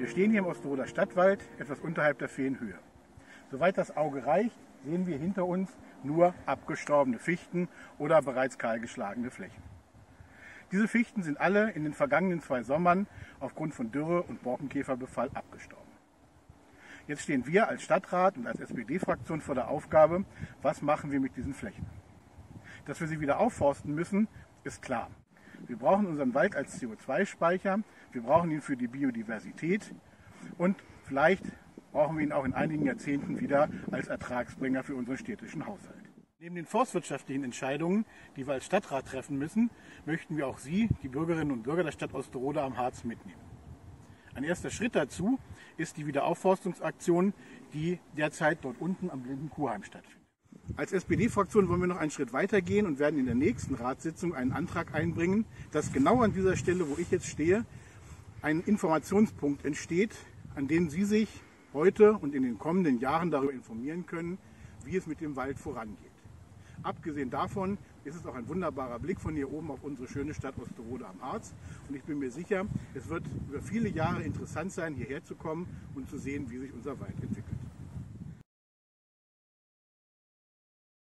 Wir stehen hier im Osterroder Stadtwald, etwas unterhalb der Feenhöhe. Soweit das Auge reicht, sehen wir hinter uns nur abgestorbene Fichten oder bereits kahlgeschlagene Flächen. Diese Fichten sind alle in den vergangenen 2 Sommern aufgrund von Dürre und Borkenkäferbefall abgestorben. Jetzt stehen wir als Stadtrat und als SPD-Fraktion vor der Aufgabe, was machen wir mit diesen Flächen? Dass wir sie wieder aufforsten müssen, ist klar. Wir brauchen unseren Wald als CO2-Speicher, wir brauchen ihn für die Biodiversität und vielleicht brauchen wir ihn auch in einigen Jahrzehnten wieder als Ertragsbringer für unseren städtischen Haushalt. Neben den forstwirtschaftlichen Entscheidungen, die wir als Stadtrat treffen müssen, möchten wir auch Sie, die Bürgerinnen und Bürger der Stadt Osterroda am Harz, mitnehmen. Ein erster Schritt dazu ist die Wiederaufforstungsaktion, die derzeit dort unten am Blinden Kuhheim stattfindet. Als SPD-Fraktion wollen wir noch einen Schritt weiter gehen und werden in der nächsten Ratssitzung einen Antrag einbringen, dass genau an dieser Stelle, wo ich jetzt stehe, ein Informationspunkt entsteht, an dem Sie sich heute und in den kommenden Jahren darüber informieren können, wie es mit dem Wald vorangeht. Abgesehen davon ist es auch ein wunderbarer Blick von hier oben auf unsere schöne Stadt Osterroda am Harz. Und ich bin mir sicher, es wird über viele Jahre interessant sein, hierher zu kommen und zu sehen, wie sich unser Wald entwickelt.